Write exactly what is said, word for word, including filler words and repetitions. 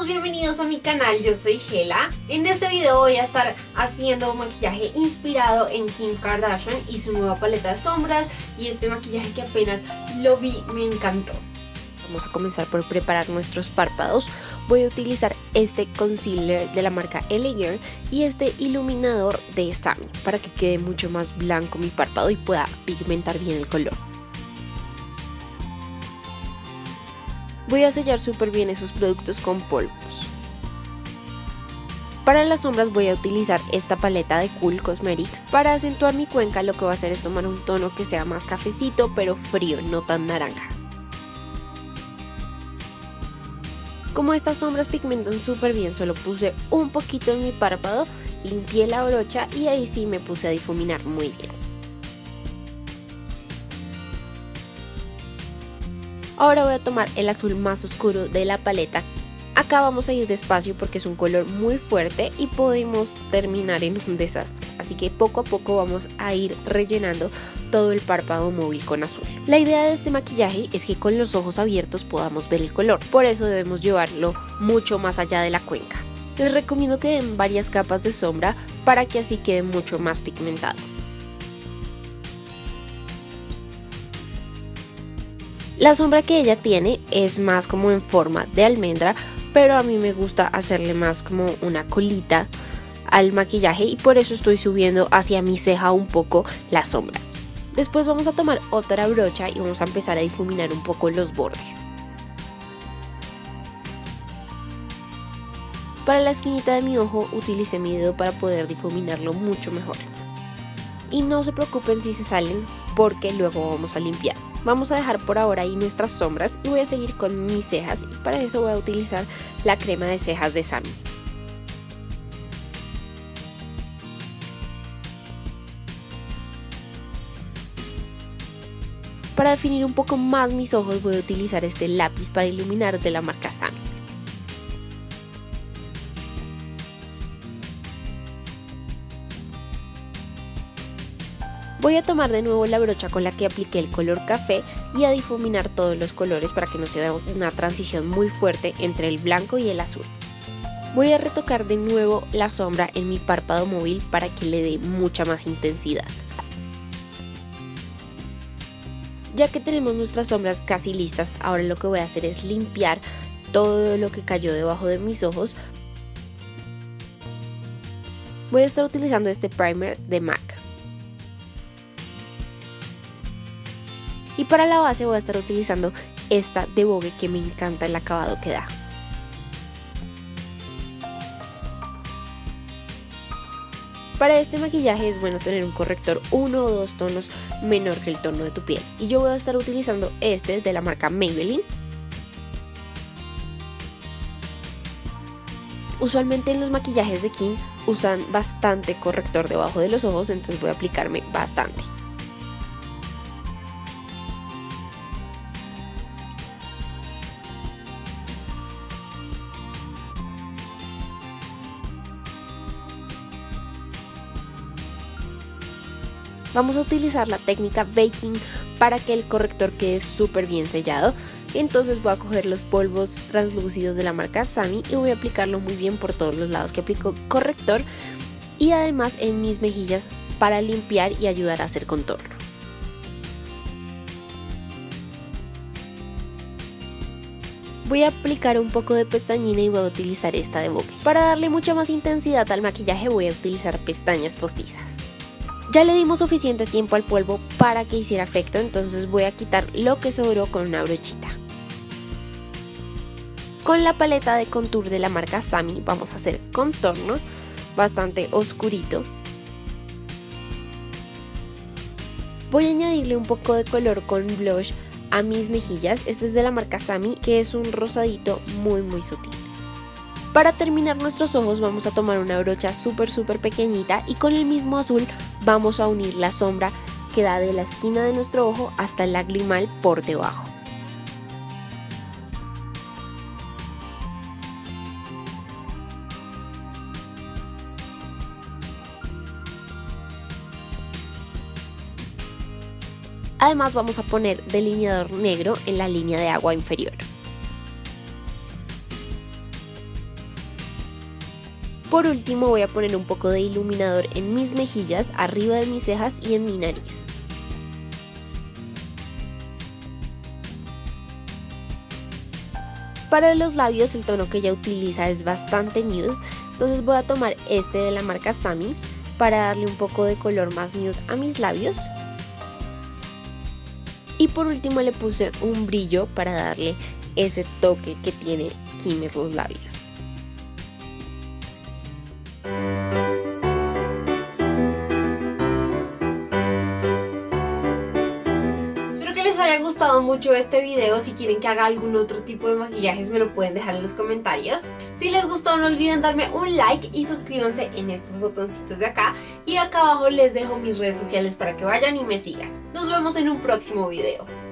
todos, bienvenidos a mi canal, yo soy Gela. En este video voy a estar haciendo un maquillaje inspirado en Kim Kardashian y su nueva paleta de sombras, y este maquillaje que apenas lo vi me encantó. Vamos a comenzar por preparar nuestros párpados. Voy a utilizar este concealer de la marca L A Girl y este iluminador de Samy para que quede mucho más blanco mi párpado y pueda pigmentar bien el color. Voy a sellar súper bien esos productos con polvos. Para las sombras voy a utilizar esta paleta de Cool Cosmetics. Para acentuar mi cuenca lo que voy a hacer es tomar un tono que sea más cafecito pero frío, no tan naranja. Como estas sombras pigmentan súper bien, solo puse un poquito en mi párpado, limpié la brocha y ahí sí me puse a difuminar muy bien. Ahora voy a tomar el azul más oscuro de la paleta. Acá vamos a ir despacio porque es un color muy fuerte y podemos terminar en un desastre. Así que poco a poco vamos a ir rellenando todo el párpado móvil con azul. La idea de este maquillaje es que con los ojos abiertos podamos ver el color. Por eso debemos llevarlo mucho más allá de la cuenca. Les recomiendo que den varias capas de sombra para que así quede mucho más pigmentado. La sombra que ella tiene es más como en forma de almendra, pero a mí me gusta hacerle más como una colita al maquillaje y por eso estoy subiendo hacia mi ceja un poco la sombra. Después vamos a tomar otra brocha y vamos a empezar a difuminar un poco los bordes. Para la esquinita de mi ojo utilicé mi dedo para poder difuminarlo mucho mejor. Y no se preocupen si se salen porque luego vamos a limpiar. Vamos a dejar por ahora ahí nuestras sombras y voy a seguir con mis cejas y para eso voy a utilizar la crema de cejas de Samy. Para definir un poco más mis ojos voy a utilizar este lápiz para iluminar de la marca Samy. Voy a tomar de nuevo la brocha con la que apliqué el color café y a difuminar todos los colores para que no se vea una transición muy fuerte entre el blanco y el azul. Voy a retocar de nuevo la sombra en mi párpado móvil para que le dé mucha más intensidad. Ya que tenemos nuestras sombras casi listas, ahora lo que voy a hacer es limpiar todo lo que cayó debajo de mis ojos. Voy a estar utilizando este primer de M A C. Y para la base voy a estar utilizando esta de Vogue que me encanta el acabado que da. Para este maquillaje es bueno tener un corrector uno o dos tonos menor que el tono de tu piel. Y yo voy a estar utilizando este de la marca Maybelline. Usualmente en los maquillajes de Kim usan bastante corrector debajo de los ojos, entonces voy a aplicarme bastante. Vamos a utilizar la técnica baking para que el corrector quede súper bien sellado. Entonces voy a coger los polvos translúcidos de la marca Samy y voy a aplicarlo muy bien por todos los lados que aplico corrector y además en mis mejillas para limpiar y ayudar a hacer contorno. Voy a aplicar un poco de pestañina y voy a utilizar esta de Vogue. Para darle mucha más intensidad al maquillaje voy a utilizar pestañas postizas. Ya le dimos suficiente tiempo al polvo para que hiciera efecto, entonces voy a quitar lo que sobró con una brochita. Con la paleta de contour de la marca Samy vamos a hacer contorno bastante oscurito. Voy a añadirle un poco de color con blush a mis mejillas. Este es de la marca Samy, que es un rosadito muy muy sutil. Para terminar nuestros ojos vamos a tomar una brocha súper súper pequeñita y con el mismo azul vamos a unir la sombra que da de la esquina de nuestro ojo hasta el lagrimal por debajo. Además vamos a poner delineador negro en la línea de agua inferior. Por último voy a poner un poco de iluminador en mis mejillas, arriba de mis cejas y en mi nariz. Para los labios el tono que ella utiliza es bastante nude, entonces voy a tomar este de la marca Sami para darle un poco de color más nude a mis labios. Y por último le puse un brillo para darle ese toque que tiene Kim en los labios. Les haya gustado mucho este video. Si quieren que haga algún otro tipo de maquillajes me lo pueden dejar en los comentarios. Si les gustó no olviden darme un like y suscríbanse en estos botoncitos de acá, y acá abajo les dejo mis redes sociales para que vayan y me sigan. Nos vemos en un próximo video.